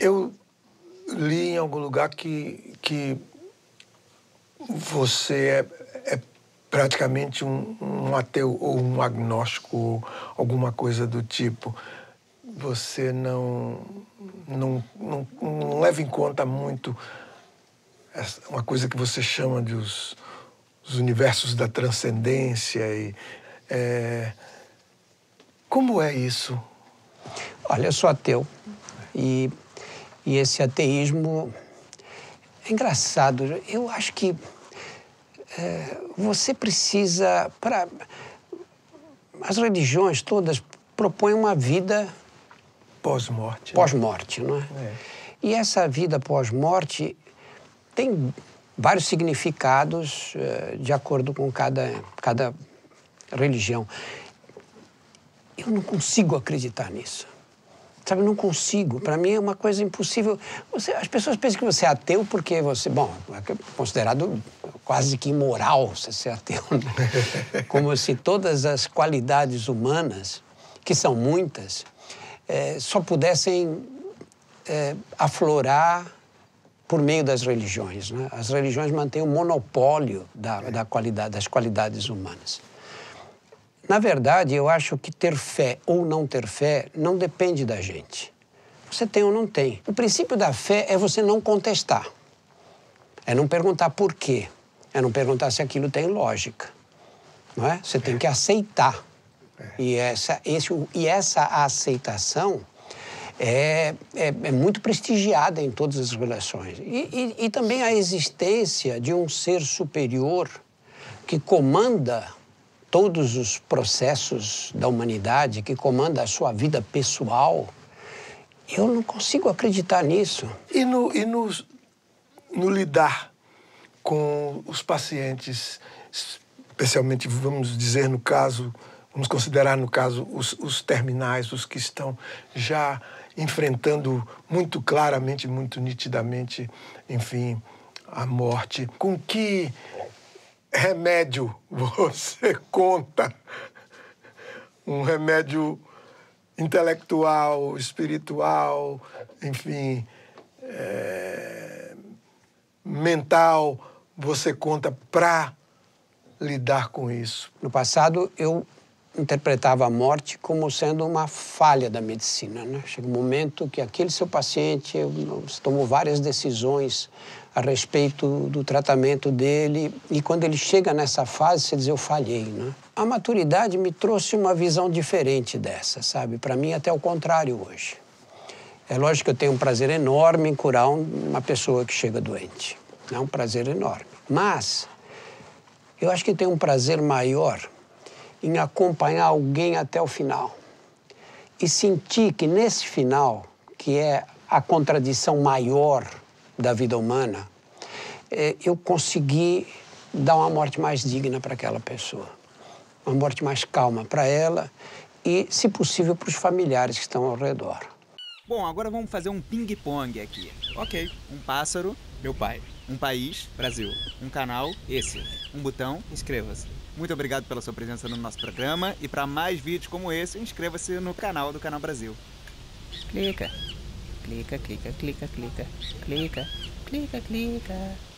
Eu li em algum lugar que você é praticamente um ateu ou um agnóstico ou alguma coisa do tipo. Você não leva em conta muito uma coisa que você chama de os universos da transcendência. Como é isso? Olha, eu sou ateu e esse ateísmo é engraçado. Eu acho que você precisa... As religiões todas propõem uma vida... Pós-morte. Pós-morte, não é? E essa vida pós-morte tem vários significados de acordo com cada religião. Eu não consigo acreditar nisso. Sabe, eu não consigo. Para mim é uma coisa impossível. As pessoas pensam que você é ateu porque você... Bom, é considerado quase que imoral você ser ateu, né? Como se todas as qualidades humanas, que são muitas, só pudessem aflorar por meio das religiões, né? As religiões mantêm o monopólio das qualidades humanas. Na verdade, eu acho que ter fé ou não ter fé não depende da gente. Você tem ou não tem. O princípio da fé é você não contestar. É não perguntar por quê. É não perguntar se aquilo tem lógica. Não é? Você tem que aceitar. E essa aceitação é muito prestigiada em todas as relações. E também a existência de um ser superior que comanda todos os processos da humanidade, que comanda a sua vida pessoal. Eu não consigo acreditar nisso. E no lidar com os pacientes, especialmente, vamos dizer, no caso, vamos considerar, no caso, os terminais, os que estão já enfrentando muito claramente, muito nitidamente, enfim, a morte. Com que remédio você conta? Um remédio intelectual, espiritual, enfim, mental, você conta para lidar com isso? No passado, eu interpretava a morte como sendo uma falha da medicina, né? Chega um momento que aquele seu paciente, você tomou várias decisões a respeito do tratamento dele, e quando ele chega nessa fase, você diz, eu falhei, né? A maturidade me trouxe uma visão diferente dessa, sabe? Para mim, até o contrário hoje. É lógico que eu tenho um prazer enorme em curar uma pessoa que chega doente. É um prazer enorme. Mas eu acho que tem um prazer maior em acompanhar alguém até o final. E sentir que nesse final, que é a contradição maior da vida humana, eu consegui dar uma morte mais digna para aquela pessoa. Uma morte mais calma para ela e, se possível, para os familiares que estão ao redor. Bom, agora vamos fazer um ping-pong aqui. Ok, um pássaro, meu pai. Um país, Brasil. Um canal, esse. Um botão, inscreva-se. Muito obrigado pela sua presença no nosso programa e para mais vídeos como esse, inscreva-se no canal do Canal Brasil. Clica. Clica, clica, clica, clica. Clica, clica, clica.